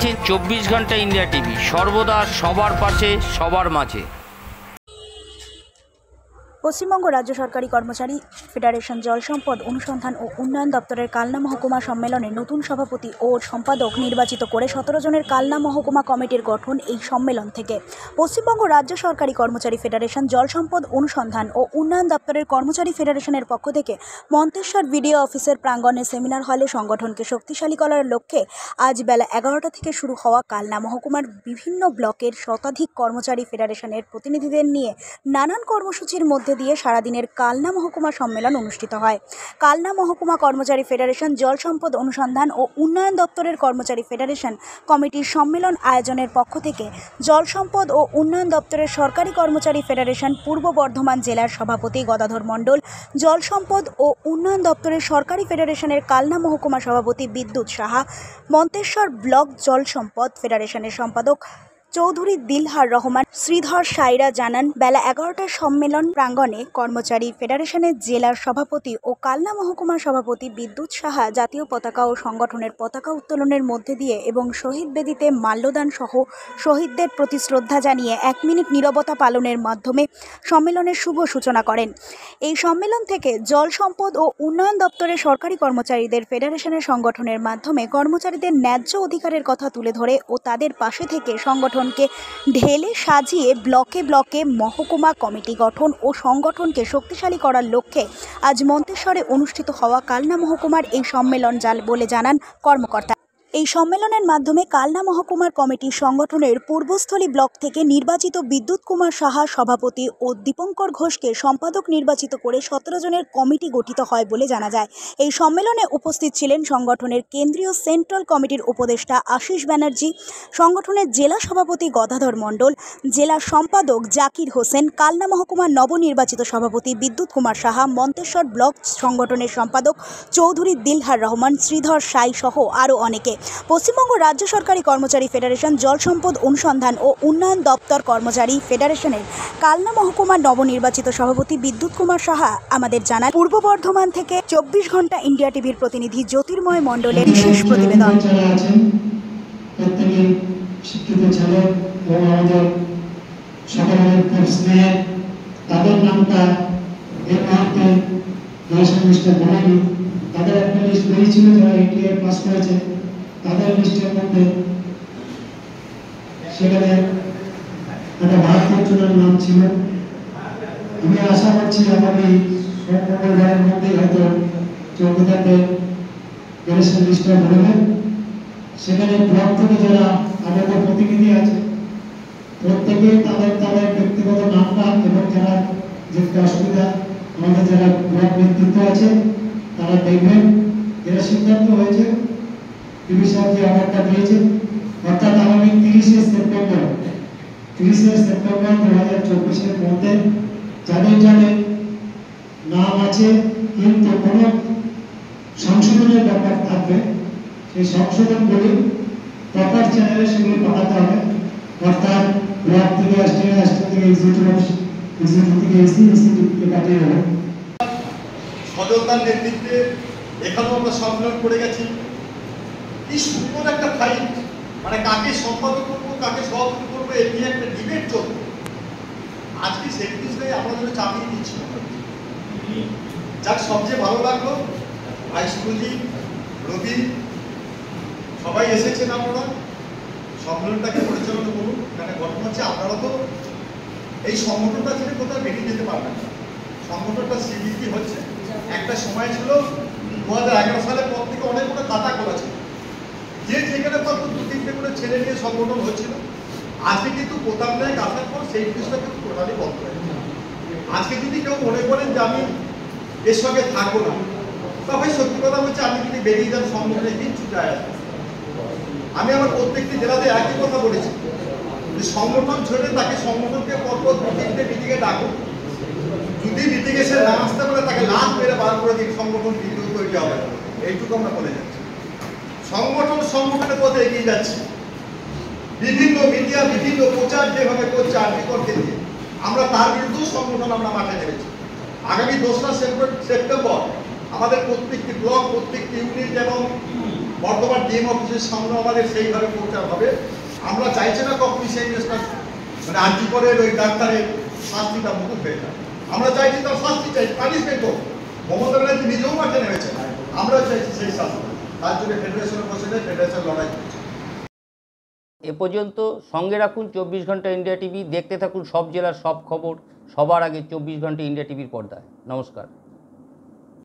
দেখছেন 24 ঘন্টা India TV, সর্বদা সবার পাশে সবার মাঝে। পশ্চিমবঙ্গ রাজ্য সরকারি কর্মচারী ফেডারেশন জল সম্পদ অনুসন্ধান ও উন্নয়ন দপ্তরের কালনা মহকুমা সম্মেলনে নতুন সভাপতি ও সম্পাদক নির্বাচিত করে 17 জনের কালনা মহকুমা কমিটির গঠন। এই সম্মেলন থেকে পশ্চিমবঙ্গ রাজ্য সরকারি কর্মচারী ফেডারেশন জল সম্পদ অনুসন্ধান ও উন্নয়ন দপ্তরের কর্মচারী ফেডারেশনের পক্ষ থেকে মন্তেশ্বর বিডিও অফিসের প্রাঙ্গণে সেমিনার হলে সংগঠনকে শক্তিশালী করার লক্ষ্যে আজ বেলা 11টা থেকে শুরু হওয়া কালনা মহকুমার বিভিন্ন ব্লকের শতাধিক কর্মচারী ফেডারেশনের প্রতিনিধিদের নিয়ে নানান কর্মসূচির মধ্যে দিয়ে সারাদিনের কালনা মহকুমা সম্মেলন অনুষ্ঠিত হয়। কালনা মহকুমা কর্মচারী ফেডারেশন জল সম্পদ অনুসন্ধান ও উন্নয়ন দপ্তরের কর্মচারী ফেডারেশন কমিটির সম্মেলন আয়োজনের পক্ষ থেকে জল সম্পদ ও উন্নয়ন দপ্তরের সরকারি কর্মচারী ফেডারেশন পূর্ব বর্ধমান জেলার সভাপতি গদাধর মণ্ডল, জল সম্পদ ও উন্নয়ন দপ্তরের সরকারি ফেডারেশনের কালনা মহকুমা সভাপতি বিদ্যুৎ সাহা, মন্তেশ্বর ব্লক জল সম্পদ ফেডারেশনের সম্পাদক চৌধুরী দিলহার রহমান, শ্রীধর সাইরা জানান, বেলা 11টার সম্মেলন প্রাঙ্গণে কর্মচারী ফেডারেশনের জেলার সভাপতি ও কালনা মহকুমার সভাপতি বিদ্যুৎ সাহা জাতীয় পতাকা ও সংগঠনের পতাকা উত্তোলনের মধ্যে দিয়ে এবং শহীদ বেদিতে মাল্যদান সহ শহীদদের প্রতি শ্রদ্ধা জানিয়ে 1 মিনিট নীরবতা পালনের মাধ্যমে সম্মেলনের শুভ সূচনা করেন। এই সম্মেলন থেকে জল সম্পদ ও উন্নয়ন দপ্তরের সরকারি কর্মচারীদের ফেডারেশনের সংগঠনের মাধ্যমে কর্মচারীদের ন্যায্য অধিকারের কথা তুলে ধরে ও তাদের পাশে থেকে সংগঠনকে ঢেলে সাজিয়ে ব্লকে ব্লকে মহকুমা কমিটি গঠন ও সংগঠনকে শক্তিশালী করার লক্ষ্যে আজ মন্তেশ্বরে অনুষ্ঠিত হওয়া কালনা মহকুমার এই সম্মেলন বলে জানান কর্মকর্তা। এই সম্মেলনের মাধ্যমে কালনা মহকুমার কমিটির সংগঠনের পূর্বস্থলী ব্লক থেকে নির্বাচিত বিদ্যুৎ কুমার সাহা সভাপতি ও দীপঙ্কর ঘোষকে সম্পাদক নির্বাচিত করে 17 জনের কমিটি গঠিত হয় বলে জানা যায়। এই সম্মেলনে উপস্থিত ছিলেন সংগঠনের কেন্দ্রীয় সেন্ট্রাল কমিটির উপদেষ্টা আশিস ব্যানার্জি, সংগঠনের জেলা সভাপতি গদাধর মণ্ডল, জেলা সম্পাদক জাকির হোসেন, কালনা মহকুমার নবনির্বাচিত সভাপতি বিদ্যুৎ কুমার সাহা, মন্তেশ্বর ব্লক সংগঠনের সম্পাদক চৌধুরী দিলহার রহমান, শ্রীধর সাই সহ আরও অনেকে। পশ্চিমবঙ্গ রাজ্য সরকারি কর্মচারী ফেডারেশন জল সম্পদ অনুসন্ধান ও উন্নয়ন দপ্তর কর্মচারী ফেডারেশনের কালনা মহকুমার নবনির্বাচিত সভাপতি বিদ্যুৎ কুমার সাহা আমাদের জানান। পূর্ব বর্ধমান থেকে 24 ঘন্টা ইন্ডিয়া টিভির প্রতিনিধি জ্যোতির্ময় মণ্ডলের বিশেষ প্রতিবেদন। তাদের নামটা এই মুহূর্তে তাদের একটা লিস্ট বেরিয়েছিল যারা এটিআই পাস করেছে, তাদের লিস্টের মধ্যে সেখানে একটা ভারতীয় জনের নাম ছিল। আমি আশা করছি আগামী মঙ্গলবারের মধ্যেই হয়তো চৌকিদারদের ফেডারেশন লিস্টটা বেরোবে। সেখানে ব্লক থেকে যারা আমাদের প্রতিনিধি আছে প্রত্যেকে তাদের তাদের ব্যক্তিগত নামটা এবং যারা যে অসুবিধা আমাদের যারা ব্লক নেতৃত্ব আছে তারা দেখবেন। এরা সিদ্ধান্ত হয়েছে টিভি সাহেব যে অর্ডারটা দিয়েছে, অর্থাৎ আগামী 30শে সেপ্টেম্বর 2024-এর মধ্যে যাদের যাদের নাম আছে কিন্তু কোনো সংশোধনের ব্যাপার থাকবে সেই সংশোধনগুলি প্রপার চ্যানেলে সেগুলি পাঠাতে হবে। অর্থাৎ ব্লক থেকে অ্যাসিস্ট্যান্ট থেকে এক্সিকিউটিভ থেকে এসি পাঠিয়ে দেবে। সজলদার নেতৃত্বে এখানেও আমরা সম্মেলন করে গেছি। কি সুন্দর একটা ফাইট, মানে কাকে সম্পাদক করবো কাকে সভাপতি করবো এই নিয়ে একটা ডিবেট চলবে। আজকে সেই বিষয়ে আমরা যেন চাপিয়ে দিচ্ছি। যাক, সবচেয়ে ভালো লাগলো ভাই সুরজিৎ, রবি সবাই এসেছেন। আপনারা সম্মেলনটাকে পরিচালনা করুন। মানে ঘটনা হচ্ছে আপনারা তো এই সংগঠনটা ছেড়ে কোথাও বেরিয়ে যেতে পারবেন না। সংগঠনটা স্বীকৃতি হচ্ছে। একটা সময় ছিল 2011 সালের পর থেকে অনেকগুলো খাতা খোলা ছিল, যে যেখানে পারতো 2-3টে করে ছেলে নিয়ে সংগঠন হচ্ছিল। আজকে কিন্তু প্রধান নায়ক আসার পর সেই জিনিসটা কিন্তু টোটালি বন্ধ হয়ে গেছে। আজকে যদি কেউ মনে করেন যে আমি এর সঙ্গে থাকবো না, তবে সত্যি কথা বলছে আমি যদি বেরিয়ে যান সংগঠনে কিচ্ছু যায় আসে। আমি আমার প্রত্যেকটি জেলাতে একই কথা বলেছি যে সংগঠন ছেড়ে তাকে সংগঠনকে পরপর 2-3টে মিটিংয়ে ডাকুন। যদি মিটিংয়ে সে না আসতে পারে তাকে লাভ মেরে বার করে দিন, সংগঠন বিদ্রোহ তৈরি হবে। এইটুকু আমরা বলে যাচ্ছি। সংগঠনের পথে এগিয়ে যাচ্ছে। বিভিন্ন মিডিয়া বিভিন্ন প্রচার যেভাবে করছে আর্থিকর ক্ষেত্রে আমরা তার বিরুদ্ধেও সংগঠন আমরা মাঠে নেমেছি। আগামী 2রা সেপ্টেম্বর আমাদের প্রত্যেকটি ব্লক, প্রত্যেকটি ইউনিট এবং বর্ধমান ডিএম অফিসের সামনে আমাদের সেইভাবে প্রচার হবে। আমরা চাইছি না কখনই সেই জিনিসটা মানে আর্জি করে ওই ডাক্তারের শাস্তিটা মুকুব হয়ে যায়। আমরা চাইছি তার শাস্তি চাই, পানিশমেন্ট হোক। মমতা ব্যানার্জি নিজেও মাঠে নেমেছেন, আমরা চাইছি সেই শাস্তি। তার জন্য ফেডারেশনের বসে ফেডারেশন লড়াই করছে। এ পর্যন্ত সঙ্গে রাখুন 24 ঘন্টা ইন্ডিয়া টিভি। দেখতে থাকুন সব জেলার সব খবর সবার আগে 24 ঘন্টা ইন্ডিয়া টিভির পর্দায়। নমস্কার।